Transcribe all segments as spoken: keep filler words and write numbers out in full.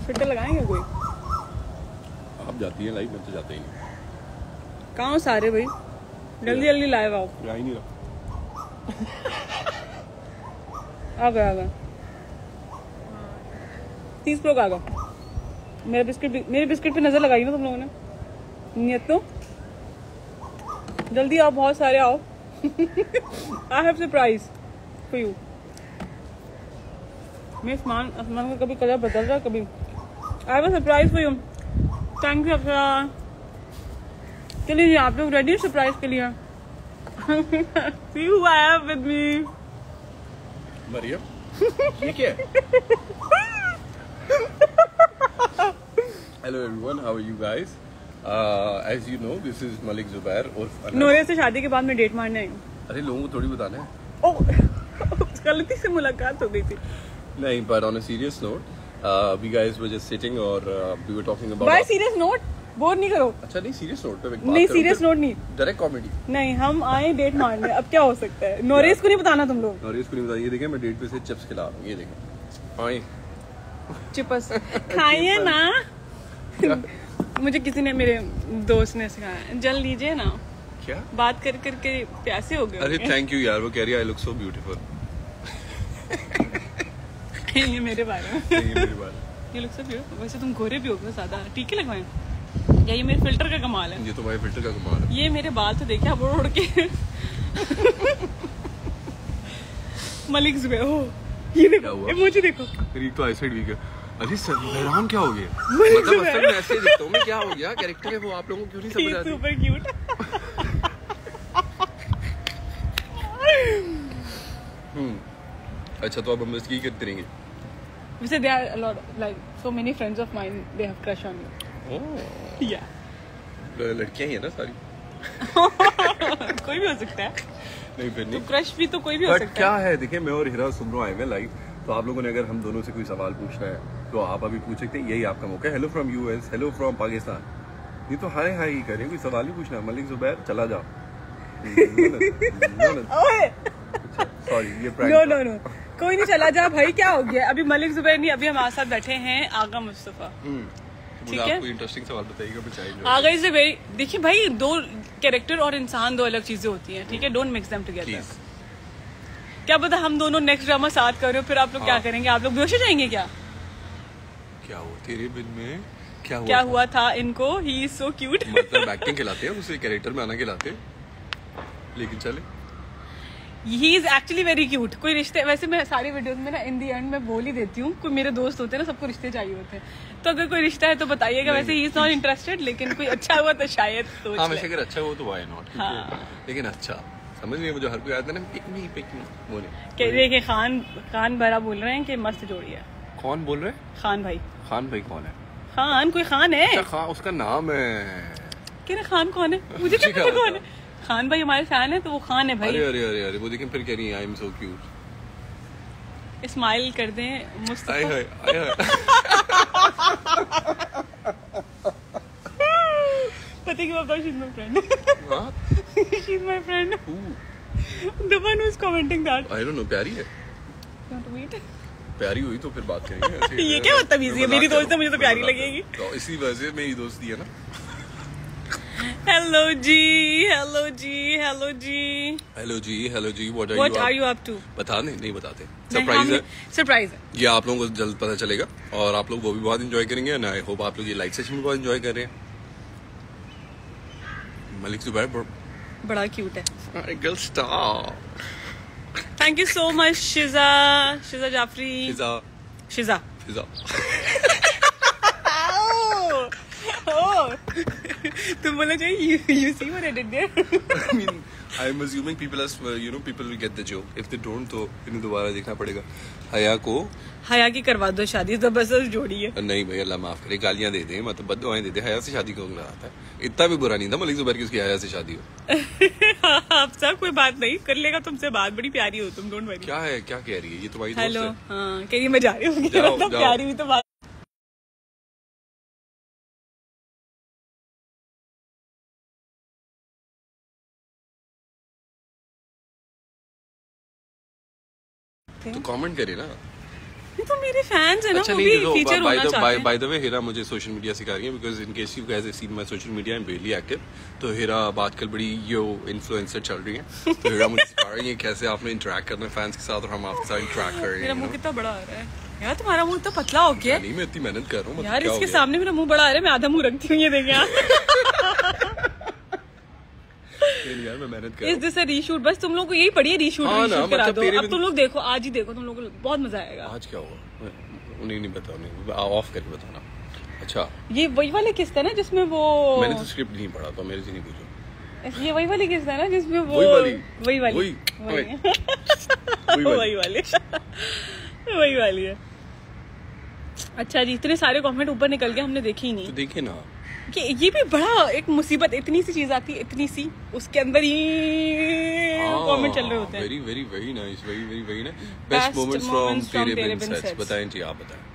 Filter लगाएंगे कोई? आप जाती हैं लाइव, मैं तो जाता ही नहीं। कहाँ हो सारे भाई? जल्दी जल्दी लाइव आओ। आ ही नहीं रहा। आ गया आ गया तीस लोग आ गए। मेरे बिस्किट भी, मेरे बिस्किट पे नजर लगाई ना तुम लोगों ने? नियत तो जल्दी आओ, बहुत सारे आओ। I have surprise for you. मैं आसमान आसमान का कभी कलर बदल रहा, कभी। I have a surprise for you. Thank you Afra. चलिए आप लोग रेडी सरप्राइज के लिए? See who I have with me. Maryam, ये क्या है? Hello everyone, how are you guys? Uh, as you know, this is Malik Zubair और नोरे से शादी के बाद मैं डेट मारने आई हूँ। अरे लोगों को थोड़ी बताना है। ओह, गलती से मुलाकात हो गई थी। नहीं, but on a serious note, uh, we guys were just sitting और uh, we were talking about. Why serious note? Bore नहीं करो। अच्छा नहीं, सीरियस नोट पे नहीं, सीरियस नोट नहीं, डायरेक्ट कॉमेडी। नहीं, हम आए डेट मारने, अब क्या हो सकता है? नोरिस को नहीं बताना तुम लोग। नोरिस को नहीं बताना। ये देखें, मैं डेट पे से चिप्स खिला रहा हूँ, ये देखें। आए चिप्स खाइए ना। मुझे किसी ने, मेरे दोस्त ने सिखाया, जल लीजिए ना। क्या बात कर करके प्यासे हो गए। अरे थैंक यू यार, वो कह रही है आई लुक सो ब्यूटीफुल। ये मेरे बारे में। ये मेरी बात। ये लुक सो ब्यूटीफुल। वैसे तुम गोरे भी हो गए ज्यादा, टीके लगवाएं या ये मेरे फिल्टर का कमाल है? ये तुम्हारे फिल्टर का कमाल है। ये मेरे बाल तो देखिए आप उड़ उड़ के। मलिक जुबैर, हो ये देखो, ये मुझे देखो। तेरी तो आईसाइट वीक है। अरे सर हैरान क्या हो गया? मतलब असल में ऐसे दिखता हूं मैं, क्या हो गया? कैरेक्टर है वो, आप लोगों को क्यों नहीं समझ आती? Super cute. हम्म अच्छा, तो अब हम बस की करते रहेंगे। वैसे there are a lot like so many friends of mine, they have crush on you. Oh Yeah. लड़कियां ही है ना सारी। कोई भी हो सकता है। नहीं फिर नहीं, तो क्रश भी तो कोई भी हो बट सकता क्या है। है, देखिए मैं और हिरा सुमरो आए हुए लाइव, तो आप लोगों ने अगर हम दोनों से कोई सवाल पूछना है तो आप अभी पूछ सकते हैं, यही आपका मौका है। Hello from US, hello from Pakistan, ये तो हाय हाय ही करें, कोई सवाल ही पूछना है। मलिक जुबैर चला जाओ। सॉरी, ये प्रैंक नो नो नो, कोई नहीं चला जा भाई, क्या हो गया? अभी मलिक जुबैर नहीं, अभी हमारे साथ बैठे हैं आगा मुस्तफा। ठीक है, कोई इंटरेस्टिंग सवाल बताइएगा, मैं चाहिए। आगा इज वेरी, देखिए भाई, दो कैरेक्टर और इंसान दो अलग चीजें होती हैं, ठीक है? Don't mix them together. क्या पता हम दोनों नेक्स्ट ड्रामा साथ कर रहे हो, फिर आप लोग क्या करेंगे? आप लोग बेहोश हो जाएंगे क्या? क्या हुआ तेरे बिन में? क्या हुआ क्या हुआ था इनको? He is so cute. मतलब एक्टिंग खिलाते हैं उसे, कैरेक्टर में आना खिलाते हैं, लेकिन चले। He is actually very cute. कोई रिश्ते, वैसे मैं सारी वीडियोस में ना इन दी एंड में बोल ही देती हूँ, कोई मेरे दोस्त होते हैं ना, सबको रिश्ते चाहिए होते हैं, तो अगर कोई रिश्ता है तो बताइएगा। वैसे ही इज नॉट इंटरेस्टेड, लेकिन कोई अच्छा हुआ तो शायद सोच हाँ, ले। वैसे अगर अच्छा हो तो वाई नॉट। हाँ। लेकिन अच्छा समझ नहीं, मुझे हर कोई आता है ना, पिक मी पिक मी बोले। कह देखिए, खान खान भरा बोल रहे हैं कि मस्त जोड़ी है। कौन बोल रहे हैं? खान भाई। खान भाई कौन है? खान, कोई खान है? अच्छा खान, उसका नाम है। कह रहे खान कौन है, मुझे क्या पता कौन है। खान भाई हमारे फैन है तो वो खान है भाई। अरे अरे अरे अरे, वो देखें फिर कह रही है I am so cute. Smile कर दें मुस्तफा। आए हाय आए हाय। पता है कि पापा, she is my friend. She is my friend. The one who is commenting that. I don't know, प्यारी है। Don't wait. प्यारी हुई तो फिर बात करेंगे। ये क्या बदतमीजी है? मेरी दोस्त है, मुझे तो प्यारी लगेगी। तो इसी वजह से मेरी दोस्ती है ना। हेलो जी, हेलो जी, हेलो जी, हेलो जी, हेलो जी, what are you what are you up to? बता नहीं नहीं बताते, सरप्राइज है। सरप्राइज है, ये आप लोगों को जल्द पता चलेगा और आप लोग वो भी बहुत एंजॉय करेंगे, एंड आई होप आप लोग ये लाइव सेशन भी बहुत एंजॉय कर रहे हैं। मलिक जुबैर बड़ा क्यूट है। Girl star. Thank you so much Shiza, Shiza Jafri, Fiza Shiza Fiza. तुम बोलना चाहिए you see what I did there? I mean, I'm assuming people as you know people will get the joke. If they don't, तो इन्हें दोबारा देखना पड़ेगा। हया को हया की करवा दो शादी, जबरदस्त जोड़ी है। नहीं भाई, अल्लाह माफ करे, गालियां दे दे, मतलब बद्दुआएं दे दे। हया से शादी कौन कराता है? इतना भी बुरा नहीं था मलिक जुबैर की उसकी हया से शादी हो। आप सब कोई बात नहीं कर लेगा तुमसे बात, बड़ी प्यारी हो तुम, डोंट वरी। क्या है, क्या कह रही है ये तुम्हारी दोस्त है? हेलो, हाँ कह रही मैं जा रही हूँ, जाओ, तो जाओ। प्यारी हुई तो बात। तो कमेंट करे ना। ये तो मेरे फैंस है ना, अच्छा वो नहीं भी देखो, फीचर by होना the- चाहते by- हैं। by the way, हीरा मुझे सोशल मीडिया सिखा रही है, because in case you guys have seen my social media, I am really active. तो हीरा अब आजकल बड़ी यो इन्फ्लुएंसर चल रही है, तो हीरा मुझे सिखा रही है कैसे आपने इंटरेक्ट करना है फैंस के साथ, और हम आपके साथ इंटरेक्ट कर रहे मेरा हैं। मुंह कितना बड़ा आ रहा है यार, तुम्हारा मुंह इतना पतला हो गया है। नहीं, मैं इतनी मेहनत कर रहा हूँ, मतलब यार क्या हो इसके गया? सामने मेरा मुंह बड़ा आ रहा है, मैं आधा मुंह रखती हूँ, ये देखें आप। नहीं यार, मैं मेहनत कर इस रहा हूँ। जैसे रीशूट, बस तुम लोग को यही पड़ी है, रीशूट हाँ ना, रीशूट करा मतलब दो। तेरे अब भी- तुम लोग देखो, आज ही देखो, तुम लोग को बहुत मजा आएगा। आज क्या हुआ? उन्हें नहीं बताओ, नहीं ऑफ करके बताना। अच्छा, ये वही वाली किस्त है ना जिसमें वो, मैंने तो स्क्रिप्ट नहीं पढ़ा, तो मेरे से नहीं पूछो। ये वही वाली किस्त है ना जिसमें वो, वही वाली वही वाली वही वही वही वाली। वही वाली वही वाली है। अच्छा जी, इतने सारे कमेंट ऊपर निकल गए, हमने देखे ही तो नहीं देखिए ना, कि ये भी बड़ा एक मुसीबत, इतनी सी चीज आती है, इतनी सी, उसके अंदर ही कमेंट चल रहे होते हैं। Very very very nice, very very very nice. Best best moments from moments from तेरे तेरे बिन बिन सेट्स, sets. बताएं जी, आप बताएं।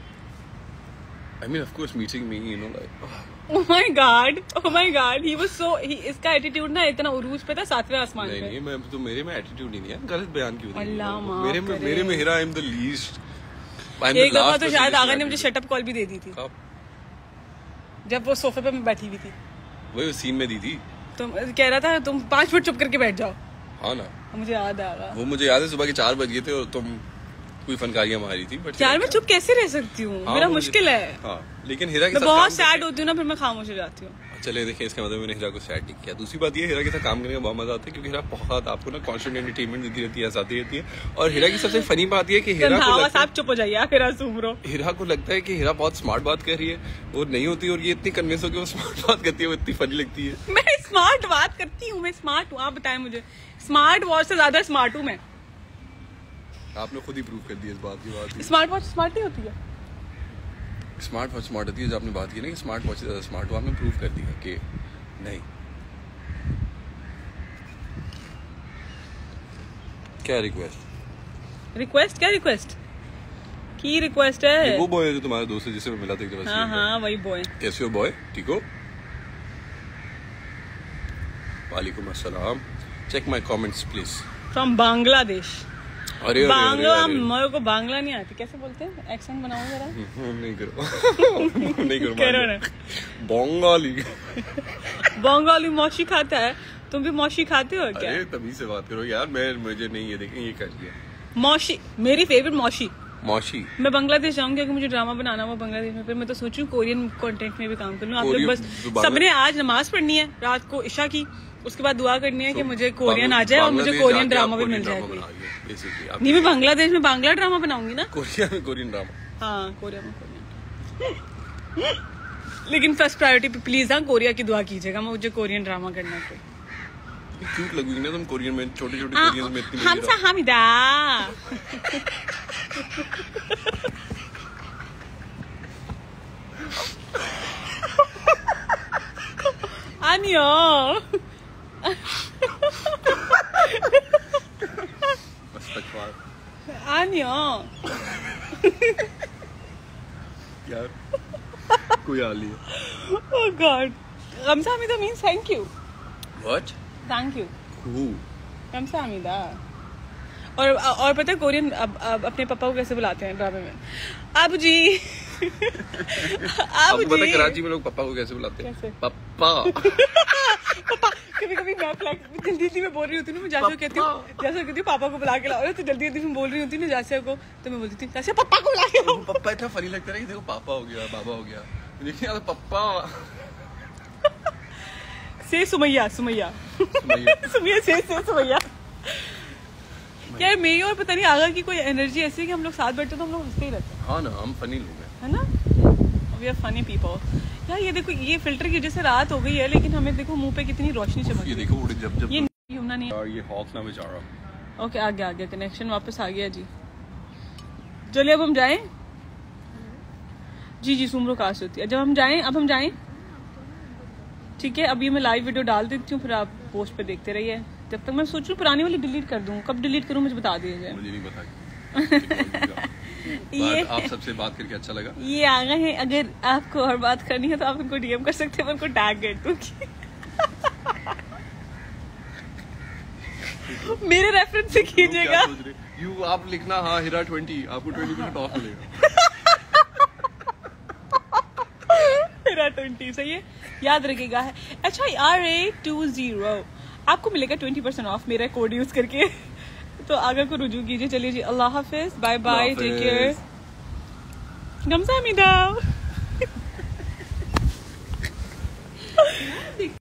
I mean, of course, meeting me, you know, like, Oh my God, oh my God, he was so, he, इसका attitude ना इतना उरूज पे था, सातवें आसमान नहीं पे। नहीं, मैं तो मेरे में एटीट्यूड ही नहीं है, गलत बयान क्यों दे रही अल्लाह हो? माफ मेरे में करे। मेरे में Heera, I am the least. एक दफा तो शायद आगा ने मुझे शटअप कॉल भी दे दी थी, कब? जब वो सोफे पे मैं बैठी हुई थी, वही सीन में दी थी। तुम कह रहा था तुम पांच मिनट चुप करके बैठ जाओ। हाँ ना, मुझे याद आ रहा, वो मुझे याद है, सुबह के चार बज गए थे और तुम कोई फनकारियां मारी थी, बट यार मैं चुप कैसे रह सकती हूँ, हाँ, मेरा मुझे- मुश्किल है। हाँ, लेकिन हीरा के मैं साथ बहुत काम सैड होती हूँ ना, फिर मैं खामोश हो जाती हूँ। करके- चले देखिए, इसका मतलब मैंने हीरा को सैड नहीं किया। दूसरी बात ये, हीरा के साथ काम करने का बहुत मजा आता है, क्योंकि हीरा बहुत आपको ना कॉन्स्टेंट एंटरटेनमेंट देती रहती है, हंसाती रहती है। और हीरा की सबसे फनी बात ये है कि हीरा को रंधावा लगता है, साहब चुप हो जाइए, फिर आंसू ब्रो। हीरा को लगता है कि हीरा बहुत स्मार्ट बात कर रही है, और नहीं होती, और ये इतनी कन्विंस हो कि वो स्मार्ट बात करती है, वो इतनी फनी लगती है। मैं स्मार्ट बात करती हूँ, मैं स्मार्ट हूँ, आप बताएं मुझे, स्मार्ट वॉच से ज्यादा स्मार्ट हूँ मैं। आपने खुद ही प्रूव कर दिया इस बात की बात। स्मार्ट वॉच स्मार्ट नहीं होती है। स्मार्ट वॉच स्मार्ट होती है, जो आपने बात की ना कि स्मार्ट वॉच से ज्यादा स्मार्ट हो, आपने प्रूव कर दिया कि नहीं। क्या रिक्वेस्ट? रिक्वेस्ट क्या रिक्वेस्ट की रिक्वेस्ट है? वो बॉय है जो तुम्हारा दोस्त है, जिससे मैं मिला था एक दफा। हाँ हाँ वही बॉय। कैसे हो बॉय? ठीक हो? वालेकुम अस्सलाम। Check my comments please. From Bangladesh. अरे बांग्ला, अरे, अरे, मेरे को बांग्ला नहीं आती, कैसे बोलते हैं? एक्सेंट बनाओ जरा। नहीं करो नहीं करो करो ना। बंगाली। बंगाली मौशी खाता है, तुम भी मौशी खाते हो क्या? अरे तभी से बात करो यार, मैं मुझे नहीं, ये देखें ये कर दिया मौशी मेरी फेवरेट मौशी। मौशी। मैं बांग्लादेश जाऊंगी अगर मुझे ड्रामा बनाना हो बांग्लादेश में, फिर मैं तो सोचूं कोरियन कंटेंट में भी काम कर लूं। आप लोग कोरियन- बस जो बांग्ला- सबने आज नमाज पढ़नी है रात को इशा की, उसके बाद दुआ करनी है कि मुझे कोरियन आ जाए और मुझे बांग्लादेश कोरियन जाके ड्रामा आप भी कोरियन मिल जाए ड्रामा कोई। बनाइए, basically, आप- नहीं, मैं बांग्लादेश में बांग्ला ड्रामा बनाऊंगी ना। कोरिया में कोरियन ड्रामा। हाँ कोरिया में कोरियन। लेकिन फर्स्ट प्रायोरिटी पे प्लीज हाँ कोरिया की दुआ कीजिएगा, मुझे कोरियन ड्रामा करना है। क्यूट लगेगी ना तुम कोरियन में, छोटे छोटे हाँ, कोरियन में इतनी हम सा हमिदा। आनियो आनियो यार कोई हाल नहीं है। Oh God, Kamsahamnida means thank you. What? Thank you. Who? Kamsahamnida. और और पता है कोरियन अब, अब अपने पापा को कैसे बुलाते हैं ड्रामे में? अब जी। अब आपको पता है जी। कराची में लोग पापा को कैसे बुलाते हैं? कैसे? पप्पा। पापा कभी कभी मैं फ्लैग जल्दी जल्दी में बोल रही होती हूँ ना, मैं जैसे कहती हूँ जैसे कहती हूँ पापा को बुला के लाओ, तो जल्दी जल्दी में बोल रही होती हूँ ना जैसे को, तो मैं बोलती थी जैसे पापा को बुला के लाओ। पप्पा इतना फनी लगता है कि देखो पापा हो गया, बाबा हो गया, लेकिन यार पप्पा। से सुमैया सुमैया सुमैया से से सुमैया। यार मेरी और पता नहीं आगा की कोई एनर्जी ऐसी है कि हम लोग साथ बैठते तो हम लोग हंसते ही रहते हैं, हाँ ना, हम फनी लोग हैं, है ना? We are funny people. यार ये देखो, ये फिल्टर की वजह से रात हो गई है, लेकिन हमें देखो मुंह पे कितनी रोशनी चमक ये रही है। देखो उड़ जब जब ये यमुना नहीं है। यार ये हॉक ना बेचारा। ओके आ गया आ गया, कनेक्शन वापस आ गया जी। चलिए अब हम जाएं। जी जी सुमरो कास्ट होती है। जब हम जाएं, अब हम जाएं, ठीक है? अभी मैं लाइव वीडियो डाल देती हूँ, फिर आप पोस्ट पे देखते रहिए। जब तक मैं सोच रही हूँ पुरानी वाली डिलीट कर दूँ, कब डिलीट करूँ मुझे बता दीजिए। मुझे नहीं पता। ये आप सबसे बात करके अच्छा लगा। ये आ गए हैं, अगर आपको और बात करनी है तो आप उनको डीएम कर सकते हैं, मैं उनको टैग कर दूंगी। मेरे रेफरेंस से कीजिएगा। यू आप लिखना हाँ हीरा ट्वेंटी, आपको ट्वेंटी परसेंट ऑफ मिलेगा। हीरा ट्वेंटी सही है, याद रखिएगा है। अच्छा आर ए टू जीरो आपको मिलेगा ट्वेंटी परसेंट ऑफ मेरा कोड यूज करके। तो आगे को रुजू कीजिए। चलिए जी, अल्लाह हाफिज, बाय बाय, टेक केयर, गमसामिदा।